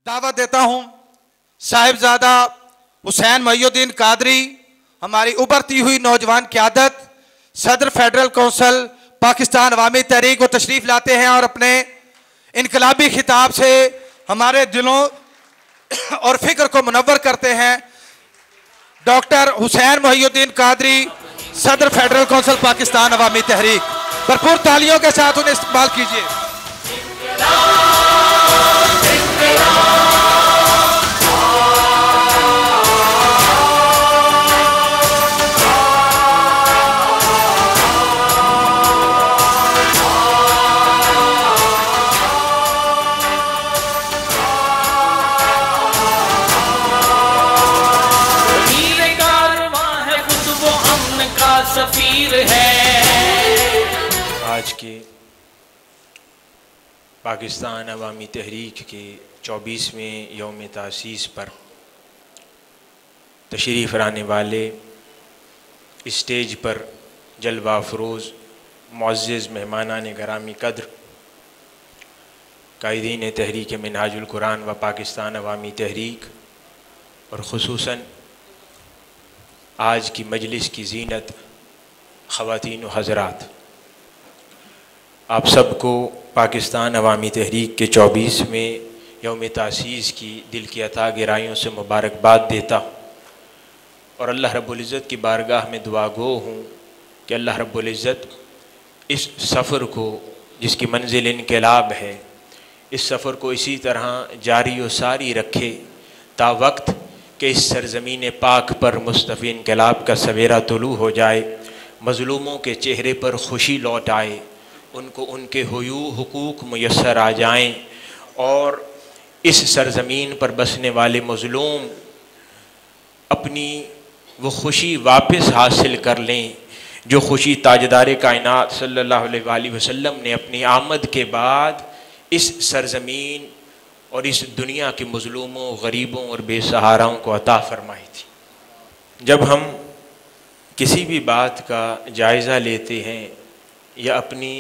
दावत देता हूं साहिबजादा हुसैन मोहिउद्दीन कादरी, हमारी उभरती हुई नौजवान क़यादत, सदर फेडरल कौंसिल पाकिस्तान अवामी तहरीक, वो तशरीफ लाते हैं और अपने इनकलाबी खिताब से हमारे दिलों और फिक्र को मुनव्वर करते हैं। डॉक्टर हुसैन मोहिउद्दीन कादरी, सदर फेडरल कौंसिल पाकिस्तान अवामी तहरीक, भरपूर तालियों के साथ उन्हें इस्तेमाल कीजिए। सफीर है। आज के पाकिस्तान अवामी तहरीक के 24वें यौम तासीस पर तशरीफ़ लाने वाले स्टेज पर जलवा अफरोज़ मुअज़्ज़िज़ मेहमानान गिरामी कद्र, कायदीन तहरीक मिनहाजुल कुरान व पाकिस्तान अवामी तहरीक और ख़ुसूसन आज की मजलिस की ज़ीनत ख़वातीन व हज़रात, आप सबको पाकिस्तान अवामी तहरीक के 24वें यौम तासीस की दिल की अता गहराइयों से मुबारकबाद देता हूँ और अल्लाह रब्बुल इज़्ज़त की बारगाह में दुआ गो हूँ कि अल्लाह रब्बुल इज़्ज़त इस सफ़र को, जिसकी मंजिल इनकलाब है, इस सफ़र को इसी तरह जारी व सारी रखे ता वक्त कि इस सरज़मीन पाक पर मुस्तफ़ी इनकलाब का सवेरा तुलू हो जाए, मज़लूमों के चेहरे पर खुशी लौट आए, उनको उनके हुकूक मुयस्सर आ जाएं और इस सरज़मीन पर बसने वाले मज़लूम अपनी वो खुशी वापस हासिल कर लें जो खुशी ताजदार कायनात सल्लल्लाहु अलैहि वसल्लम ने अपनी आमद के बाद इस सरज़मीन और इस दुनिया के मज़लूमों, गरीबों और बेसहाराओं को अता फरमाई थी। जब हम किसी भी बात का जायज़ा लेते हैं या अपनी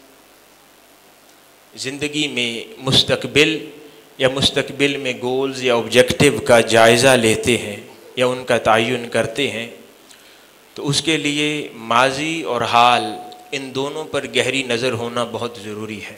ज़िंदगी में मुस्तकबिल में गोल्स या ऑब्जेक्टिव का जायज़ा लेते हैं या उनका तयन करते हैं, तो उसके लिए माजी और हाल इन दोनों पर गहरी नज़र होना बहुत ज़रूरी है।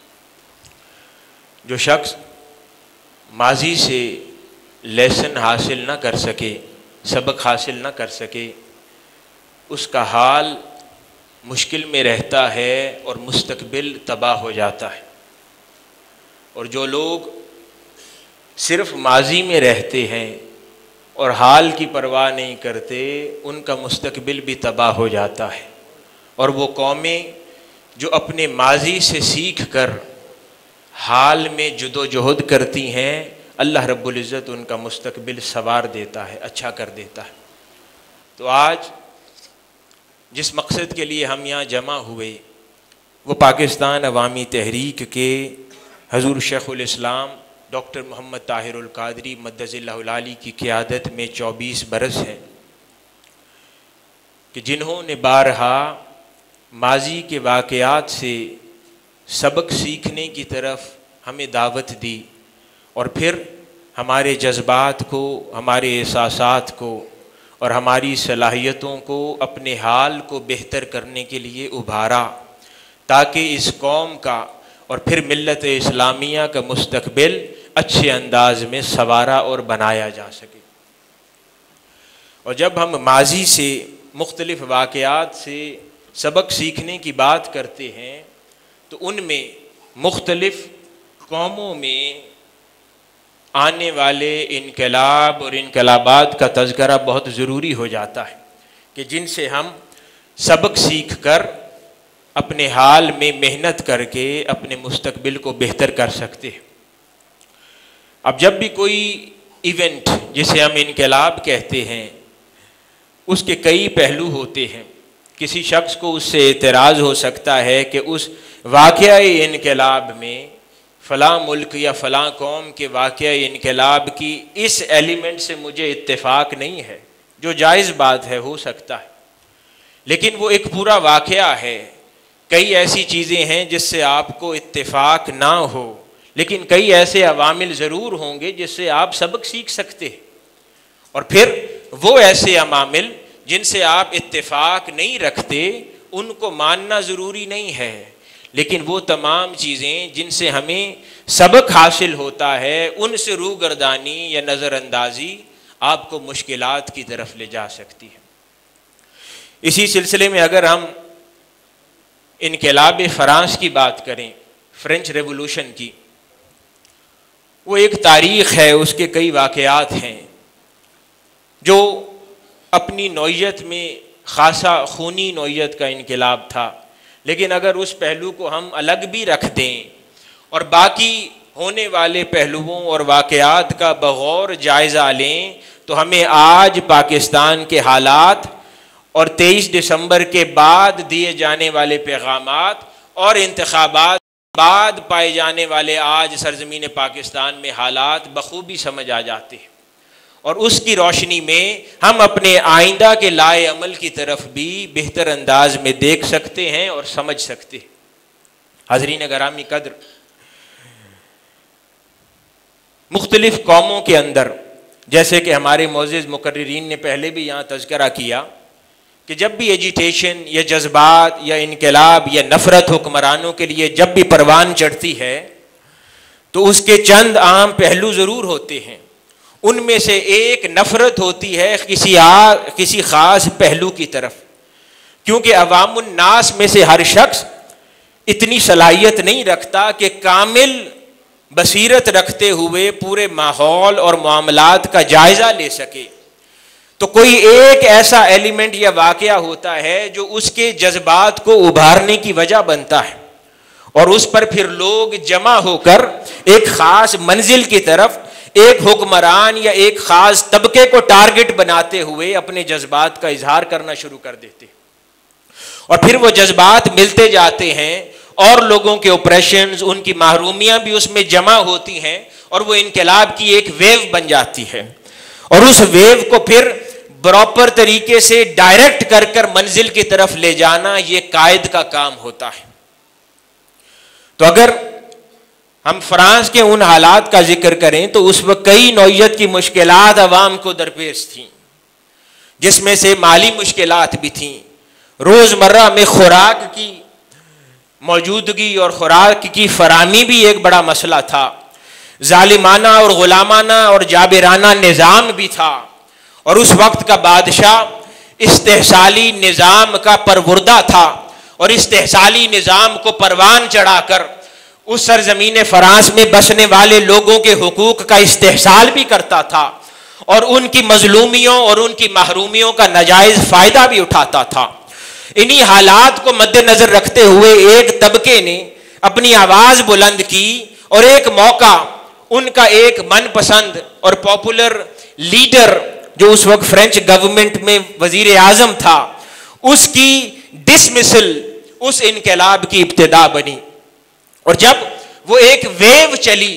जो शख्स माजी से लेसन हासिल ना कर सके, सबक हासिल ना कर सके, उसका हाल मुश्किल में रहता है और मुस्तकबिल तबाह हो जाता है। और जो लोग सिर्फ़ माजी में रहते हैं और हाल की परवाह नहीं करते, उनका मुस्तकबिल भी तबाह हो जाता है। और वो कौमें जो अपने माजी से सीख कर हाल में जुदोजहद करती हैं, अल्लाह रब्बुल इज़्ज़त उनका मुस्तकबिल सवार देता है, अच्छा कर देता है। तो आज जिस मकसद के लिए हम यहाँ जमा हुए वो पाकिस्तान अवामी तहरीक के हज़ूर शेखुल इस्लाम डॉक्टर मोहम्मद ताहिरुल कादरी मद्दज़िल्लाहुल आली की क़यादत में 24 बरस हैं कि जिन्होंने बारहा माजी के वाक़यात से सबक सीखने की तरफ हमें दावत दी और फिर हमारे जज्बात को, हमारे एहसासात को और हमारी सलाहियतों को अपने हाल को बेहतर करने के लिए उभारा, ताकि इस कौम का और फिर मिल्लत इस्लामिया का मुस्तकबिल अच्छे अंदाज में सवारा और बनाया जा सके। और जब हम माजी से मुख्तलिफ़ वाक़यात से सबक सीखने की बात करते हैं तो उनमें मुख्तलिफ़ कौमों में आने वाले इनकलाब और इनकलाबात का तज़किरा बहुत ज़रूरी हो जाता है कि जिनसे हम सबक सीख कर अपने हाल में मेहनत करके अपने मुस्तकबिल को बेहतर कर सकते हैं। अब जब भी कोई इवेंट जिसे हम इनकलाब कहते हैं, उसके कई पहलू होते हैं। किसी शख्स को उससे एतराज़ हो सकता है कि उस वाक़या इनकलाब में फ़लाँ मुल्क या फ़लाँ कौम के वाक़या इनकलाब की इस एलिमेंट से मुझे इत्तेफाक नहीं है, जो जायज़ बात है, हो सकता है। लेकिन वो एक पूरा वाक़या है, कई ऐसी चीज़ें हैं जिससे आपको इत्तेफाक ना हो, लेकिन कई ऐसे अवामिल ज़रूर होंगे जिससे आप सबक सीख सकते हैं। और फिर वो ऐसे अवामिल जिनसे आप इत्तेफाक नहीं रखते, उनको मानना ज़रूरी नहीं है, लेकिन वो तमाम चीज़ें जिनसे हमें सबक हासिल होता है, उनसे रूगर्दानी या नज़रअंदाजी आपको मुश्किलात की तरफ ले जा सकती है। इसी सिलसिले में अगर हम इनकलाब फ़रांस की बात करें, फ्रेंच रेवोल्यूशन की, वो एक तारीख़ है, उसके कई वाक़यात हैं जो अपनी नौइयत में ख़ासा खूनी नौइयत का इनकलाब था। लेकिन अगर उस पहलू को हम अलग भी रख दें और बाकी होने वाले पहलुओं और वाक़यात का बगौर जायज़ा लें, तो हमें आज पाकिस्तान के हालात और 23 दिसंबर के बाद दिए जाने वाले पैगामात और इंतखाबात बाद पाए जाने वाले आज सरज़मीन पाकिस्तान में हालात बखूबी समझ आ जाते हैं, और उसकी रोशनी में हम अपने आइंदा के लाए अमल की तरफ भी बेहतर अंदाज में देख सकते हैं और समझ सकते हैं। हाज़रीन गिरामी कद्र, मुख्तलिफ कौमों के अंदर, जैसे कि हमारे मोअज़्ज़िज़ मुकर्रिरीन ने पहले भी यहाँ तज़किरा किया कि जब भी एजिटेशन या जज्बात या इनकलाब या नफ़रत हुक्मरानों के लिए जब भी परवान चढ़ती है, तो उसके चंद आम पहलू ज़रूर होते हैं। उनमें से एक नफ़रत होती है किसी ख़ास पहलू की तरफ, क्योंकि अवामुन नास में से हर शख्स इतनी सलाहियत नहीं रखता कि कामिल बसीरत रखते हुए पूरे माहौल और मामलात का जायज़ा ले सके। तो कोई एक ऐसा एलिमेंट या वाक़या होता है जो उसके जज्बात को उभारने की वजह बनता है, और उस पर फिर लोग जमा होकर एक ख़ास मंजिल की तरफ एक हुक्मरान या एक ख़ास तबके को टारगेट बनाते हुए अपने जज्बात का इजहार करना शुरू कर देते हैं, और फिर वो जज्बात मिलते जाते हैं और लोगों के ऑपरेशंस, उनकी महरूमियाँ भी उसमें जमा होती हैं, और वो इनकलाब की एक वेव बन जाती है, और उस वेव को फिर प्रॉपर तरीके से डायरेक्ट कर कर मंजिल की तरफ ले जाना, ये कायद का काम होता है। तो अगर हम फ्रांस के उन हालात का जिक्र करें तो उस वक्त कई नौइयत की मुश्किलात अवाम को दरपेश थीं, जिसमें से माली मुश्किलात भी थीं। रोज़मर्रा में खुराक की मौजूदगी और खुराक की फराहमी भी एक बड़ा मसला था। जालिमाना और गुलामाना और जाबिराना निज़ाम भी था, और उस वक्त का बादशाह इस्तेहसाली निज़ाम का परवरदा था, और इस्तेहसाली निज़ाम को परवान चढ़ाकर उस सरजमीन फ़रांस में बसने वाले लोगों के हुकूक का इस्तेहसाल भी करता था, और उनकी मजलूमियों और उनकी महरूमियों का नाजायज़ फ़ायदा भी उठाता था। इन्हीं हालात को मद्देनज़र रखते हुए एक तबके ने अपनी आवाज़ बुलंद की, और एक मौका उनका एक मनपसंद और पॉपुलर लीडर जो उस वक्त फ्रेंच गवर्नमेंट में वजीर आज़म था, उसकी डिसमिसल उस इनकलाब की इब्तिदा बनी। और जब वो एक वेव चली,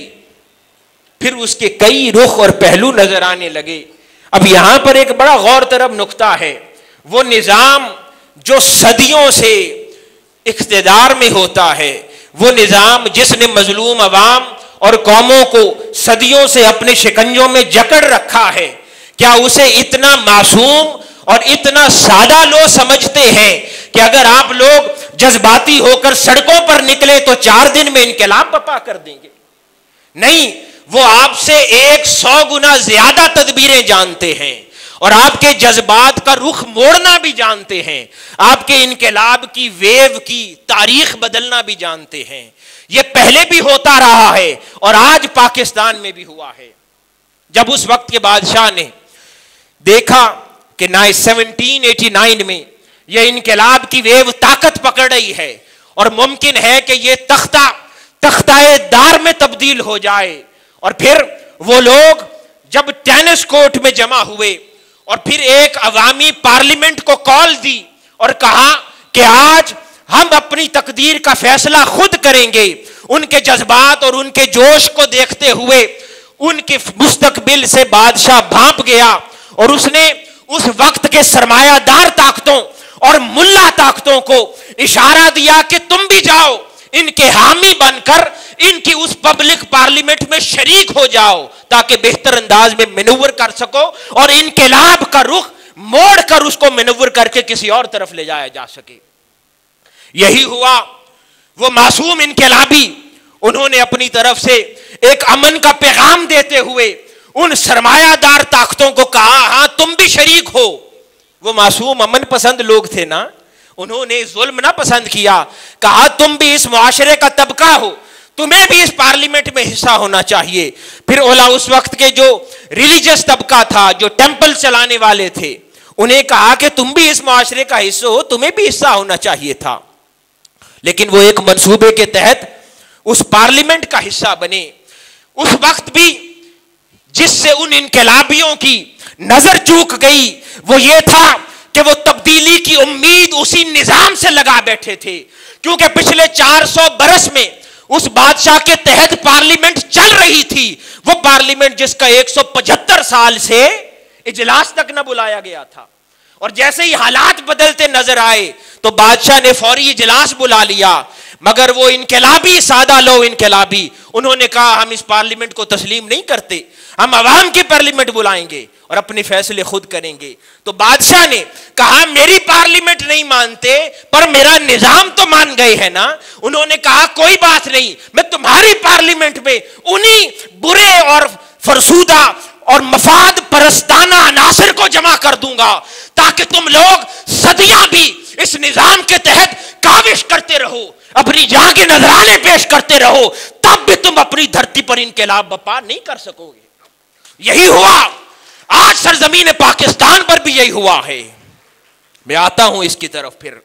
फिर उसके कई रुख और पहलू नजर आने लगे। अब यहां पर एक बड़ा गौर तलब नुक्ता है, वो निज़ाम जो सदियों से इख्तिदार में होता है, वो निज़ाम जिसने मजलूम अवाम और कौमों को सदियों से अपने शिकंजों में जकड़ रखा है, क्या उसे इतना मासूम और इतना सादा लोग समझते हैं कि अगर आप लोग जज्बाती होकर सड़कों पर निकले तो 4 दिन में इनकलाब बर्पा कर देंगे? नहीं, वो आपसे 100 गुना ज्यादा तदबीरें जानते हैं, और आपके जज्बात का रुख मोड़ना भी जानते हैं, आपके इनकलाब की वेव की तारीख बदलना भी जानते हैं। यह पहले भी होता रहा है और आज पाकिस्तान में भी हुआ है। जब उस वक्त के बादशाह ने देखा कि 1789 में यह इनकलाब की वेव ताकत पकड़ रही है और मुमकिन है कि यह तख्ताए दार में तब्दील हो जाए, और फिर वो लोग जब टेनिस कोर्ट में जमा हुए और फिर एक अवामी पार्लियामेंट को कॉल दी और कहा कि आज हम अपनी तकदीर का फैसला खुद करेंगे, उनके जज्बात और उनके जोश को देखते हुए उनके मुस्तकबिल से बादशाह भांप गया, और उसने उस वक्त के सरमायादार ताकतों और मुल्ला ताकतों को इशारा दिया कि तुम भी जाओ, इनके हामी बनकर इनकी उस पब्लिक पार्लियामेंट में शरीक हो जाओ ताकि बेहतर अंदाज में मैनूवर कर सको और इनकलाब का रुख मोड़ कर उसको मैनूवर करके किसी और तरफ ले जाया जा सके। यही हुआ। वो मासूम इनकलाबी उन्होंने अपनी तरफ से एक अमन का पैगाम देते हुए उन सरमायादार ताकतों को कहा, हां तुम भी शरीक हो। वो मासूम अमन पसंद लोग थे ना, उन्होंने जुल्म ना पसंद किया, कहा तुम भी इस मुआशरे का तबका हो, तुम्हें भी इस पार्लियामेंट में हिस्सा होना चाहिए। फिर ओला उस वक्त के जो रिलीजियस तबका था, जो टेंपल चलाने वाले थे, उन्हें कहा कि तुम भी इस मुआशरे का हिस्सा हो, तुम्हें भी हिस्सा होना चाहिए था। लेकिन वो एक मंसूबे के तहत उस पार्लियामेंट का हिस्सा बने। उस वक्त भी जिससे उन इनकलाबियों की नजर चूक गई वो ये था कि वो तब्दीली की उम्मीद उसी निजाम से लगा बैठे थे, क्योंकि पिछले 400 बरस में उस बादशाह के तहत पार्लियामेंट चल रही थी। वो पार्लियामेंट जिसका 175 साल से इजलास तक न बुलाया गया था, और जैसे ही हालात बदलते नजर आए तो बादशाह ने फौरी इजलास बुला लिया। मगर वो इनकलाबी सादा लो इनकलाबी, उन्होंने कहा हम इस पार्लियामेंट को तस्लीम नहीं करते, हम अवाम की पार्लियामेंट बुलाएंगे और अपने फैसले खुद करेंगे। तो बादशाह ने कहा मेरी पार्लियामेंट नहीं मानते पर मेरा निजाम तो मान गए हैं ना। उन्होंने कहा कोई बात नहीं, मैं तुम्हारी पार्लियामेंट में उन्हीं बुरे और फरसूदा और मफाद परस्ताना अनासर को जमा कर दूंगा ताकि तुम लोग सदियां भी इस निजाम के तहत काविश करते रहो, अपनी जागे नजराने पेश करते रहो, तब भी तुम अपनी धरती पर इनकलाब बपा नहीं कर सकोगे। यही हुआ आज सरजमीन पाकिस्तान पर भी यही हुआ है। मैं आता हूं इसकी तरफ। फिर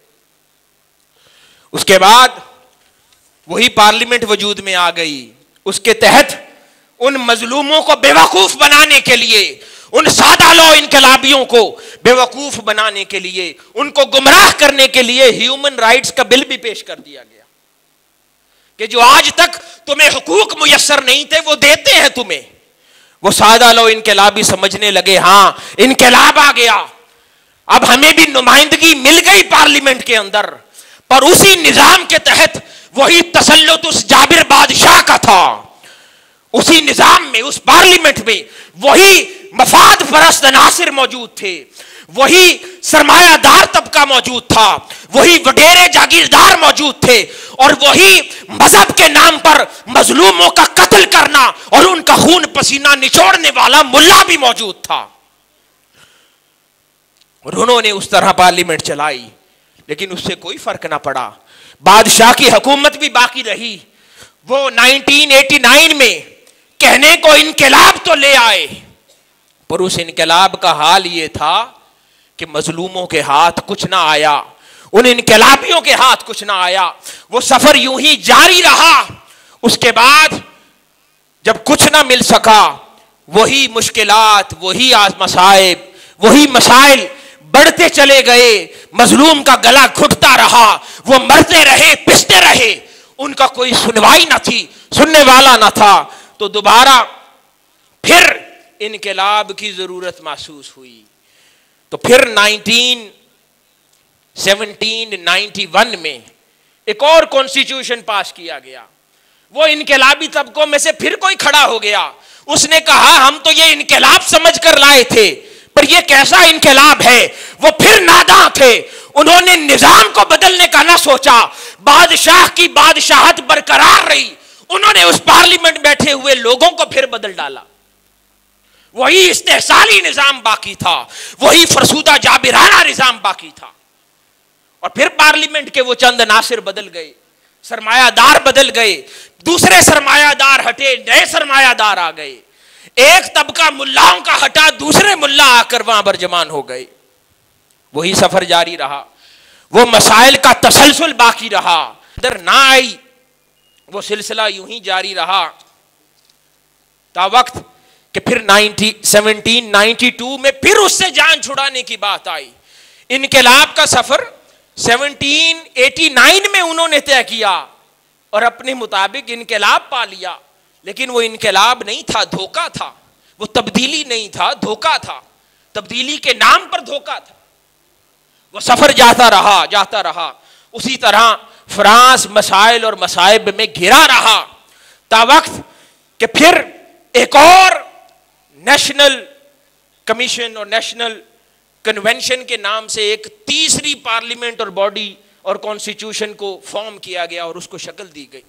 उसके बाद वही पार्लियामेंट वजूद में आ गई। उसके तहत उन मजलूमों को बेवकूफ बनाने के लिए, उन सादा लो इनकलाबियों को बेवकूफ बनाने के लिए, उनको गुमराह करने के लिए ह्यूमन राइट्स का बिल भी पेश कर दिया गया कि जो आज तक तुम्हें हुकूक मुयस्सर नहीं थे वो देते हैं तुम्हें। वो सादा लो इनकलाबी समझने लगे हां इनकलाब आ गया, अब हमें भी नुमाइंदगी मिल गई पार्लियामेंट के अंदर। पर उसी निजाम के तहत वही तसल्लुत उस जाबिर बादशाह का था। उसी निजाम में, उस पार्लियामेंट में वही मफाद परस्त अनासिर मौजूद थे, वही सरमायादार तबका मौजूद था, वही वडेरे जागीरदार मौजूद थे, और वही मजहब के नाम पर मजलूमों का कत्ल करना और उनका खून पसीना निचोड़ने वाला मुल्ला भी मौजूद था। और उन्होंने उस तरह पार्लियामेंट चलाई, लेकिन उससे कोई फर्क ना पड़ा। बादशाह की हुकूमत भी बाकी रही। वो 1989 में कहने को इनकलाब तो ले आए, पर उस इनकलाब का हाल ये था कि मजलूमों के हाथ कुछ ना आया, उन इनकलाबियों के हाथ कुछ ना आया। वो सफर यूं ही जारी रहा। उसके बाद जब कुछ ना मिल सका, वही मुश्किलात, वही मसाइब, वही मसाइल बढ़ते चले गए। मजलूम का गला घुटता रहा, वो मरते रहे, पिसते रहे, उनका कोई सुनवाई न थी, सुनने वाला न था। तो दोबारा फिर इनकलाब की जरूरत महसूस हुई। तो फिर 1991 में एक और कॉन्स्टिट्यूशन पास किया गया। वो इनकलाबी तबकों में से फिर कोई खड़ा हो गया। उसने कहा हम तो ये इनकलाब समझ कर लाए थे, पर ये कैसा इनकलाब है। वो फिर नादां थे, उन्होंने निजाम को बदलने का ना सोचा। बादशाह की बादशाहत बरकरार रही, उन्होंने उस पार्लियामेंट बैठे हुए लोगों को फिर बदल डाला। वही इस्तेहसाली निजाम बाकी था, वही फरसूदा जाबिराना निजाम बाकी था। और फिर पार्लियामेंट के वो चंद नासिर बदल गए, सरमायादार बदल गए, दूसरे सरमायादार हटे, नए सरमायादार आ गए। एक तबका मुल्लाओं का हटा, दूसरे मुल्ला आकर वहां बरजमान हो गए। वही सफर जारी रहा, वो मसाइल का तसलसल बाकी रहा, अंदर ना आई। वो सिलसिला यूं ही जारी रहा ता वक्त कि फिर 1792 में फिर उससे जान छुड़ाने की बात आई। इनकलाब का सफर 1789 में उन्होंने तय किया और अपने मुताबिक इनकलाब पा लिया। लेकिन वो इनकलाब नहीं था, धोखा था। वो तब्दीली नहीं था, धोखा था। तब्दीली के नाम पर धोखा था। वो सफर जाता रहा, जाता रहा। उसी तरह फ्रांस मसाइल और मसाइब में घिरा रहा। तावक्त कि फिर एक और नेशनल कमीशन और नेशनल कन्वेंशन के नाम से एक तीसरी पार्लियामेंट और बॉडी और कॉन्स्टिट्यूशन को फॉर्म किया गया और उसको शक्ल दी गई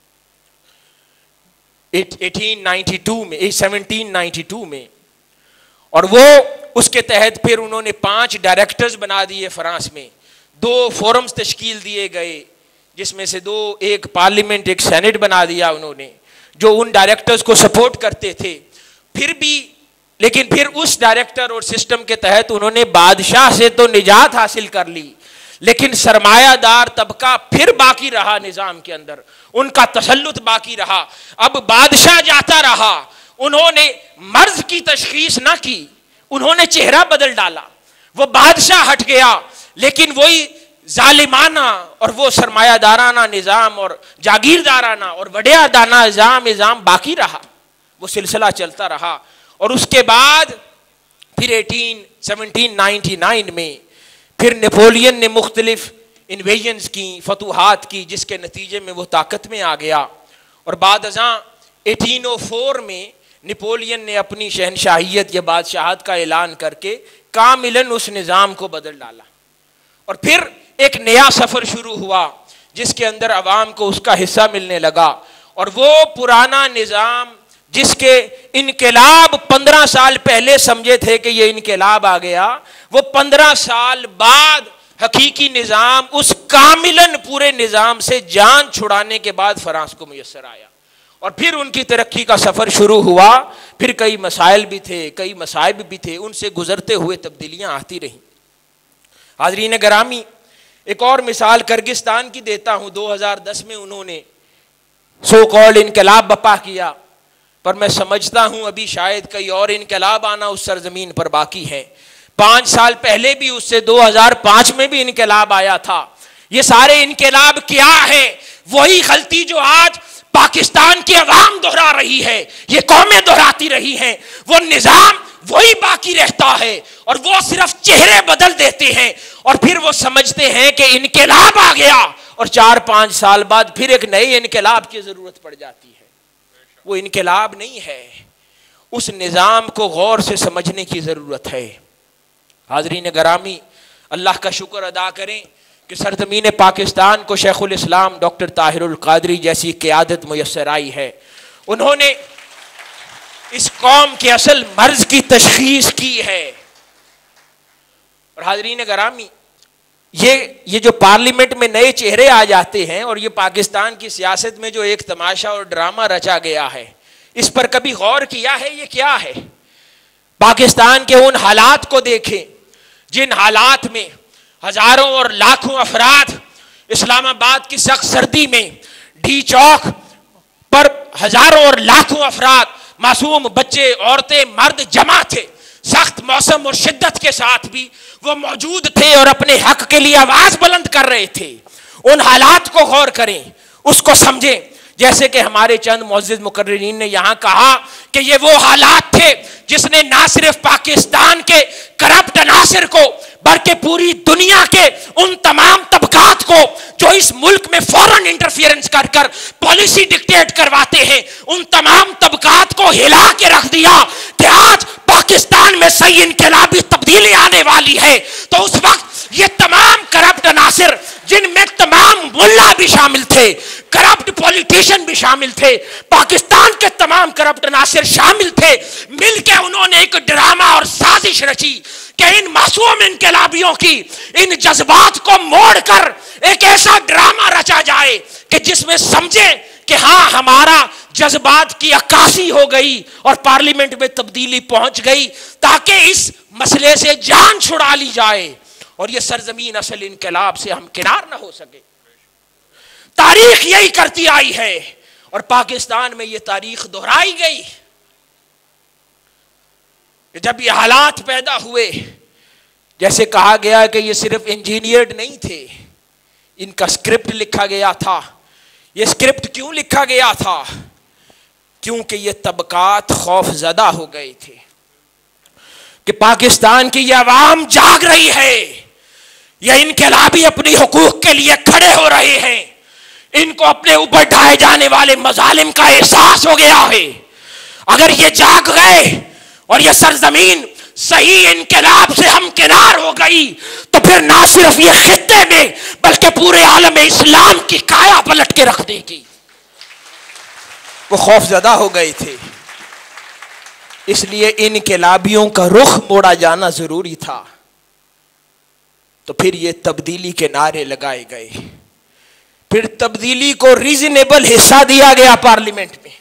1792 में। और वो उसके तहत फिर उन्होंने 5 डायरेक्टर्स बना दिए फ्रांस में, 2 फोरम्स तश्कील दिए गए जिसमें से 2 एक पार्लियामेंट एक सेनेट बना दिया उन्होंने जो उन डायरेक्टर्स को सपोर्ट करते थे। फिर भी लेकिन फिर उस डायरेक्टर और सिस्टम के तहत उन्होंने बादशाह से तो निजात हासिल कर ली, लेकिन सरमायादार तबका फिर बाकी रहा निजाम के अंदर, उनका तसल्लुत बाकी रहा। अब बादशाह जाता रहा, उन्होंने मर्ज की तशखीस ना की, उन्होंने चेहरा बदल डाला, वो बादशाह हट गया, लेकिन वही जालिमाना और वो सरमायादाराना निजाम और जागीरदाराना और वडेयादाना निजाम बाकी रहा, वो सिलसिला चलता रहा। और उसके बाद फिर 1799 में फिर नेपोलियन ने मुख्तलिफ इन्वेजन्स की, फतूहात की, जिसके नतीजे में वो ताकत में आ गया। और बाद अज़ां 1804 में नेपोलियन ने अपनी शहनशाहियत या बादशाहत का ऐलान करके कामिलन उस निज़ाम को बदल डाला और फिर एक नया सफ़र शुरू हुआ जिसके अंदर अवाम को उसका हिस्सा मिलने लगा। और वो पुराना निज़ाम जिसके इनकलाब 15 साल पहले समझे थे कि ये इनकलाब आ गया, वो 15 साल बाद हकीकी निज़ाम उस कामिलन पूरे निज़ाम से जान छुड़ाने के बाद फ्रांस को मुयस्सर आया। और फिर उनकी तरक्की का सफ़र शुरू हुआ। फिर कई मसाइल भी थे, कई मसाइब भी थे, उनसे गुजरते हुए तब्दीलियाँ आती रहीं। हाज़रीन गिरामी, एक और मिसाल किर्गिस्तान की देता हूँ। 2010 में उन्होंने सो कॉल्ड इनकलाब बपा किया, पर मैं समझता हूं अभी शायद कई और इनकलाब आना उस सरजमीन पर बाकी है। 5 साल पहले भी उससे 2005 में भी इनकलाब आया था। ये सारे इनकलाब क्या है? वही गलती जो आज पाकिस्तान की अवाम दोहरा रही है, ये कौमें दोहराती रही हैं। वो निजाम वही बाकी रहता है और वो सिर्फ चेहरे बदल देते हैं और फिर वो समझते हैं कि इनकलाब आ गया और 4-5 साल बाद फिर एक नए इनकलाब की जरूरत पड़ जाती है। वो इनकलाब नहीं है, उस निज़ाम को गौर से समझने की ज़रूरत है। हाज़रीन गिरामी, अल्लाह का शुक्र अदा करें कि सरज़मीन पाकिस्तान को शेखुल इस्लाम डॉक्टर ताहिरुल क़ादरी जैसी क़यादत मुयस्सर आई है। उन्होंने इस कौम के असल मर्ज की तशख़ीस की है। और हाज़रीन गिरामी, ये जो पार्लियामेंट में नए चेहरे आ जाते हैं और ये पाकिस्तान की सियासत में जो एक तमाशा और ड्रामा रचा गया है, इस पर कभी गौर किया है? ये क्या है? पाकिस्तान के उन हालात को देखें जिन हालात में हजारों और लाखों अफराद इस्लामाबाद की सख्त सर्दी में डी चौक पर हजारों और लाखों अफराद, मासूम बच्चे, औरतें, मर्द जमा थे। सख्त मौसम और शिद्दत के साथ भी वो मौजूद थे और अपने हक के लिए आवाज बुलंद कर रहे थे। उन हालात को गौर करें, उसको समझें। जैसे कि हमारे चंद मुअज़्ज़िज़ मुकर्रिरीन ने यहाँ कहा कि ये वो हालात थे जिसने ना सिर्फ पाकिस्तान के करप्ट अनासिर को बल्कि पूरी दुनिया के उन तमाम तबकात को जो इस मुल्क में फौरन इंटरफियरेंस कर कर पॉलिसी डिक्टेट करवाते हैं, उन तमाम तबकात को हिला के रख दिया कि आज पाकिस्तान में सही इनकलाबी तब्दीली आने वाली है। तो उस वक्त ये तमाम करप्ट अनासिर, जिनमें तमाम मुल्ला भी शामिल थे, करप्ट पॉलिटिशियन भी शामिल थे, पाकिस्तान के तमाम करप्ट अनासिर शामिल थे, मिलकर उन्होंने एक ड्रामा और साजिश रची कि इन मासूम इनकलाबियों की इन जज्बात को मोड़कर एक ऐसा ड्रामा रचा जाए कि जिसमें समझे कि हाँ, हमारा जज्बात की अक्कासी हो गई और पार्लियामेंट में तब्दीली पहुंच गई ताकि इस मसले से जान छुड़ा ली जाए और ये सरजमीन असल इनकलाब से हम किनार ना हो सके। तारीख यही करती आई है और पाकिस्तान में ये तारीख दोहराई गई। जब ये हालात पैदा हुए, जैसे कहा गया कि ये सिर्फ इंजीनियर्ड नहीं थे, इनका स्क्रिप्ट लिखा गया था। ये स्क्रिप्ट क्यों लिखा गया था? क्योंकि ये तबकात खौफजदा हो गए थे कि पाकिस्तान की ये आवाम जाग रही है, ये इनकलाबी अपनी हुकूक के लिए खड़े हो रहे हैं, इनको अपने ऊपर ढाए जाने वाले मजालिम का एहसास हो गया है। अगर ये जाग गए और ये सरजमीन सही इनकलाब से हमकिनार हो गई तो फिर ना सिर्फ ये खित्ते में बल्कि पूरे आलम इस्लाम की काया पलट के रख देगी। वो खौफजदा हो गए थे, इसलिए इनकलाबियों का रुख मोड़ा जाना जरूरी था। तो फिर ये तब्दीली के नारे लगाए गए, फिर तब्दीली को रीजनेबल हिस्सा दिया गया पार्लियामेंट में।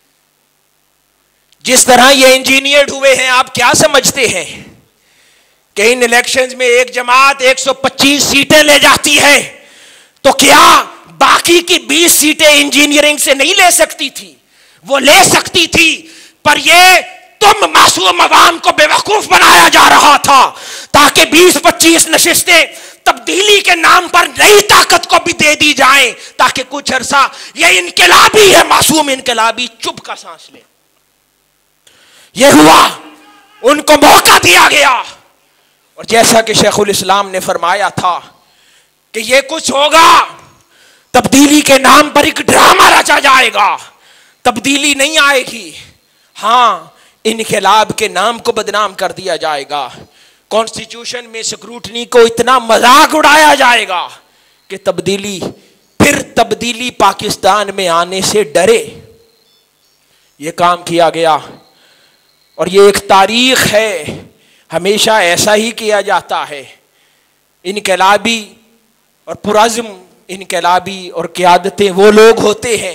जिस तरह ये इंजीनियर्ड हुए हैं, आप क्या समझते हैं कि इन इलेक्शंस में एक जमात 125 सीटें ले जाती है तो क्या बाकी की 20 सीटें इंजीनियरिंग से नहीं ले सकती थी? वो ले सकती थी, पर ये तुम मासूम अवाम को बेवकूफ बनाया जा रहा था ताकि 20-25 नशिस्तें तब्दीली के नाम पर नई ताकत को भी दे दी जाएं, ताकि कुछ अरसा ये इनकलाबी है, मासूम इनकलाबी चुप का सांस ले। ये हुआ, उनको मौका दिया गया। और जैसा कि शेखुल इस्लाम ने फरमाया था कि ये कुछ होगा, तब्दीली के नाम पर एक ड्रामा रचा जाएगा, तब्दीली नहीं आएगी। हाँ, इनकलाब के नाम को बदनाम कर दिया जाएगा, कॉन्स्टिट्यूशन में स्क्रूटनी को इतना मजाक उड़ाया जाएगा कि तब्दीली पाकिस्तान में आने से डरे। यह काम किया गया और ये एक तारीख है, हमेशा ऐसा ही किया जाता है। इनकलाबी और पुरज़्म इनकलाबी और क़यादतें वो लोग होते हैं,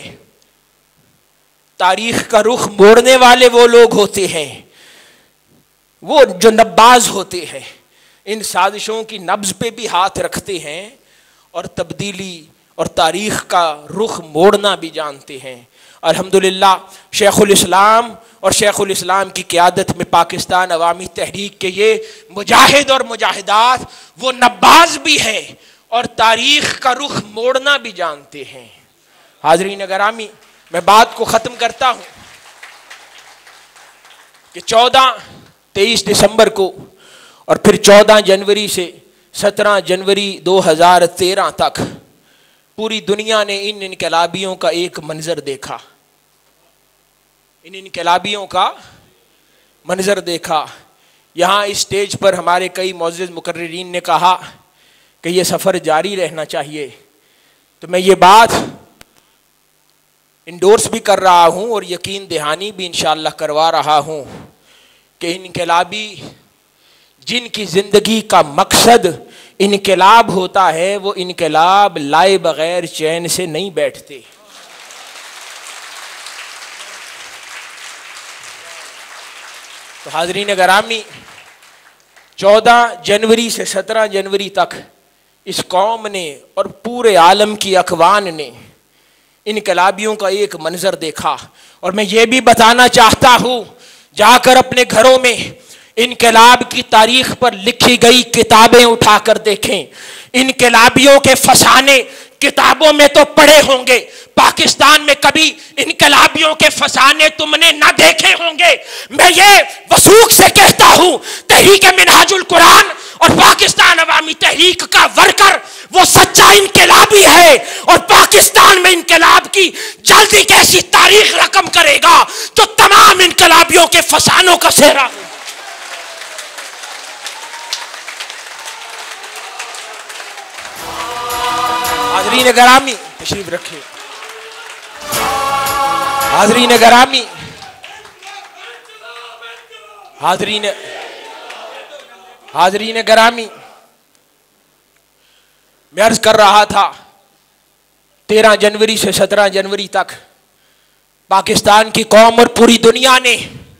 तारीख का रुख मोड़ने वाले वो लोग होते हैं, वो जो नब्बाज होते हैं, इन साजिशों की नब्ज पे भी हाथ रखते हैं और तब्दीली और तारीख का रुख मोड़ना भी जानते हैं। अल्हम्दुलिल्लाह शेखुल इस्लाम और शेखुल इस्लाम की क़यादत में पाकिस्तान अवामी तहरीक के ये मुजाहिद और मुजाहिदात वो नब्बाज भी हैं और तारीख का रुख मोड़ना भी जानते हैं। हाज़रीन गिरामी, मैं बात को ख़त्म करता हूँ कि 23 दिसंबर को और फिर 14 जनवरी से 17 जनवरी 2013 तक पूरी दुनिया ने इन इनकलाबियों का एक मंजर देखा, इन इनकलाबियों का मंजर देखा। यहाँ इस स्टेज पर हमारे कई मुअज़्ज़िज़ मुकर्रिरीन ने कहा कि ये सफ़र जारी रहना चाहिए, तो मैं ये बात इंडोर्स भी कर रहा हूँ और यकीन दहानी भी इंशाअल्लाह करवा रहा हूँ कि इनकलाबी जिनकी ज़िंदगी का मकसद इनकलाब होता है, वो इनकलाब लाए बगैर चैन से नहीं बैठते। तो हाज़रीन गिरामी, 14 जनवरी से 17 जनवरी तक इस कौम ने और पूरे आलम की अखवान ने इनकलाबियों का एक मंजर देखा। और मैं ये भी बताना चाहता हूँ, जाकर अपने घरों में इनकलाब की तारीख पर लिखी गई किताबें उठाकर देखें। इनकलाबियों के फसाने किताबों में तो पढ़े होंगे, पाकिस्तान में कभी इनकलाबियों के फसाने तुमने ना देखे होंगे। मैं ये वसूख से कहता हूँ, तहरीक मिनहाजुल कुरान और पाकिस्तान अवामी तहरीक का वर्कर वो सच्चा इनकलाबी है और पाकिस्तान में इनकलाब की जल्दी कैसी तारीख रकम करेगा जो तमाम इनकलाबियों के फसानों का सेहरा। हाज़रीन गिरामी, तशरीफ रखिए। हाज़रीन गिरामी, हाज़रीन गिरामी, मैं अर्ज कर रहा था 13 जनवरी से 17 जनवरी तक पाकिस्तान की कौम और पूरी दुनिया ने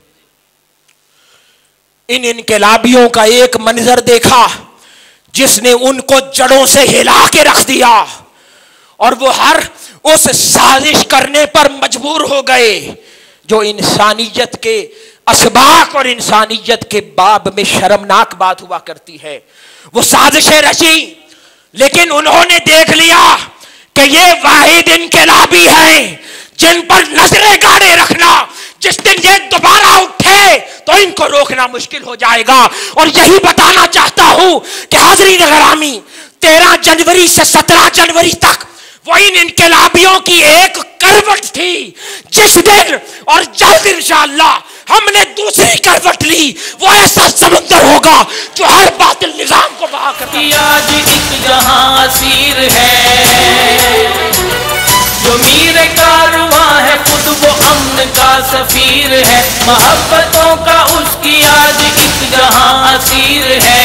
इन इनकलाबियों का एक मंजर देखा जिसने उनको जड़ों से हिला के रख दिया और वो हर उस साजिश करने पर मजबूर हो गए जो इंसानियत के असबाक और इंसानियत के बाब में शर्मनाक बात हुआ करती है। वो साजिशें रची, लेकिन उन्होंने देख लिया कि ये वाहिद इनकलाबी हैं जिन पर नजरें गाड़े रखना, जिस दिन ये दोबारा उठे तो इनको रोकना मुश्किल हो जाएगा। और यही बताना चाहता हूं कि हाज़रीन गिरामी, 13 जनवरी से 17 जनवरी तक वो इन इनकलाबियों की एक करवट थी। जिस दिन और जल्द इंशाअल्लाह हमने दूसरी करवट ली, वो ऐसा समुद्र होगा जो हर बातिल निजाम को बहा कर देगा। आज एक जहां असीर है, जो मीर कारवां है खुद वो अमन का सफीर है। मोहब्बतों का उसकी आज एक जहां असीर है।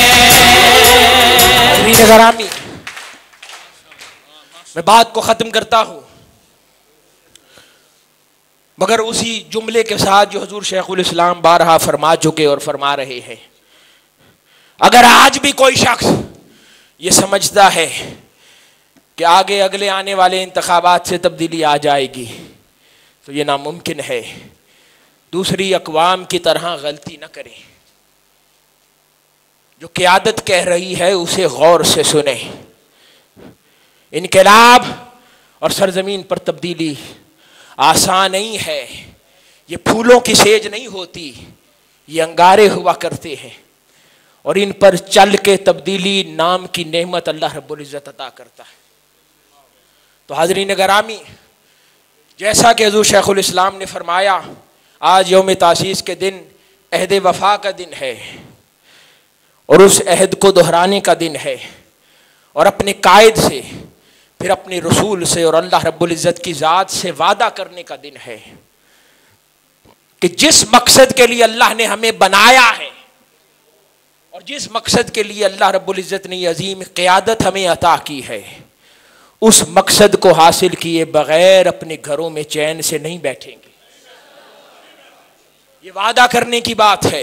गरामी, मैं बात को खत्म करता हूं, मगर उसी जुमले के साथ जो हुजूर शेखुल इस्लाम बारहा फरमा चुके और फरमा रहे हैं। अगर आज भी कोई शख्स ये समझता है कि आगे अगले आने वाले इंतखाबात से तब्दीली आ जाएगी, तो ये नामुमकिन है। दूसरी अक़वाम की तरह गलती न करें। जो क़यादत कह रही है उसे गौर से सुने। इनकलाब और सरजमीन पर तब्दीली आसान नहीं है। ये फूलों की सेज नहीं होती, ये अंगारे हुआ करते हैं और इन पर चल के तब्दीली नाम की नेमत अल्लाह रब्बुल इज़्ज़त अता करता है। तो हाज़रीन गिरामी, जैसा कि हुज़ूर शेखुल इस्लाम ने फरमाया, आज यौम तासीस के दिन अहद वफ़ा का दिन है और उस अहद को दोहराने का दिन है और अपने कायद से, फिर अपने रसूल से और अल्लाह रब्बुल इज़्ज़त की ज़ात से वादा करने का दिन है कि जिस मकसद के लिए अल्लाह ने हमें बनाया है और जिस मकसद के लिए अल्लाह रब्बुल इज़्ज़त ने अजीम क़यादत हमें अता की है, उस मकसद को हासिल किए बगैर अपने घरों में चैन से नहीं बैठेंगे। ये वादा करने की बात है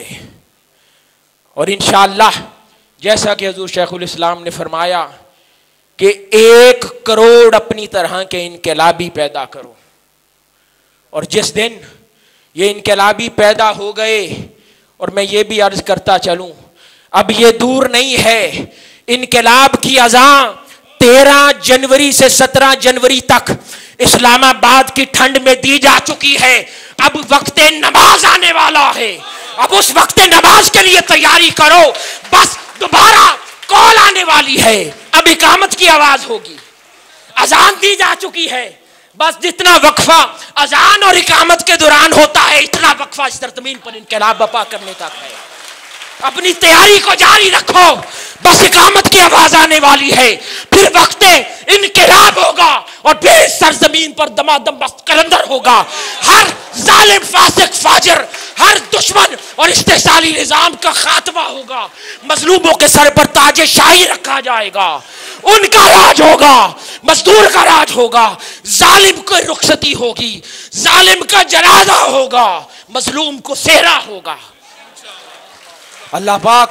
और इंशाअल्लाह जैसा कि हुज़ूर शेखुल इस्लाम ने फरमाया कि 1 करोड़ अपनी तरह के इनकलाबी पैदा करो। और जिस दिन ये इनकलाबी पैदा हो गए, और मैं ये भी अर्ज करता चलूं, अब ये दूर नहीं है, इनकलाब की अज़ां 13 जनवरी से 17 जनवरी तक इस्लामाबाद की ठंड में दी जा चुकी है। अब वक्त नमाज आने वाला है, अब उस वक्त नमाज के लिए तैयारी करो। बस दोबारा कॉल आने वाली है, अब इकामत की आवाज होगी। अजान दी जा चुकी है, बस जितना वक्फा अजान और इकामत के दौरान होता है, इतना वक्फा इस सरजमीन पर इनकलाब बपा करने तक है। अपनी तैयारी को जारी रखो, बस इकामत की आवाज आने वाली है, फिर वक्त इनकलाब होगा और फिर इस सरजमीन पर दमादम बस कलंदर होगा। हर जालिम फासिक फाजिर, हर दुश्मन और इस्तेसाली निजाम का खात्मा होगा। मजलूमों के सर पर ताजे शाही रखा जाएगा, उनका राज होगा, मजदूर का राज होगा। जालिम को रुखसती होगी, जालिम का जनाजा होगा, मजलूम को सेहरा होगा। अल्लाह पाक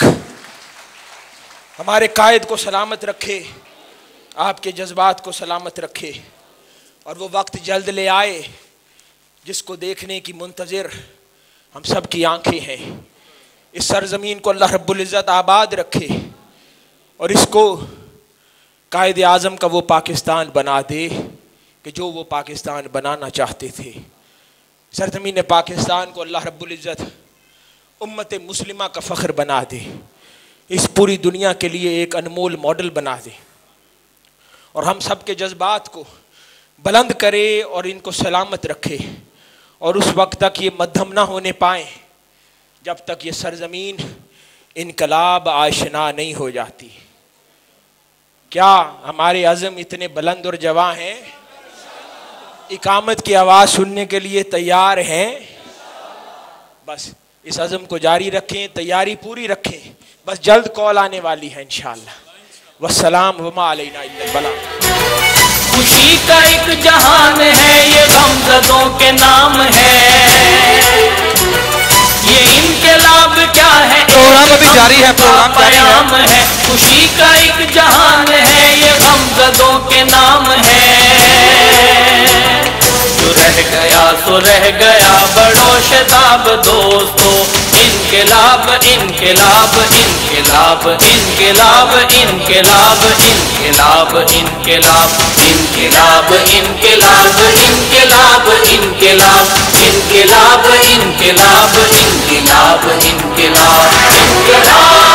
हमारे कायद को सलामत रखे, आपके जज्बात को सलामत रखे और वो वक्त जल्द ले आए जिसको देखने की मुंतज़िर हम सब की आंखें हैं। इस सरजमीन को अल्लाह रब्बुल इज़्ज़त आबाद रखे और इसको कायद आज़म का वो पाकिस्तान बना दे कि जो वो पाकिस्तान बनाना चाहते थे। सरजमीन पाकिस्तान को अल्लाह रब्बुल इज़्ज़त उम्मत मुस्लिमा का फ़ख्र बना दे, इस पूरी दुनिया के लिए एक अनमोल मॉडल बना दे और हम सब के जज्बात को बुलंद करे और इनको सलामत रखे और उस वक्त तक ये मध्यम ना होने पाए जब तक ये सरजमीन इनकलाब आशना नहीं हो जाती। क्या हमारे अज़म इतने बुलंद और जवां हैं? इकामत की आवाज़ सुनने के लिए तैयार हैं? बस इस अज़म को जारी रखें, तैयारी पूरी रखें, बस जल्द कॉल आने वाली है इंशाअल्लाह। वस्सलाम वमा अलैना इल्लल बलाग। खुशी का एक जहान है, ये गमज़दों के नाम है, ये इनकलाब क्या है, प्रोग्राम अभी जारी है, प्रोग्राम जारी है। खुशी का एक जहान है, ये गमज़दों के नाम है। जो रह गया सो रह गया बड़ो शताब दोस्तों। इनकलाब इनकलाब इनकलाब इनकलाब इनकलाब इनकलाब इनकलाब इनकलाब इनकलाब इनकलाब इनकलाब इनकलाब इनकलाब इनकलाब इनकलाब इनकलाब।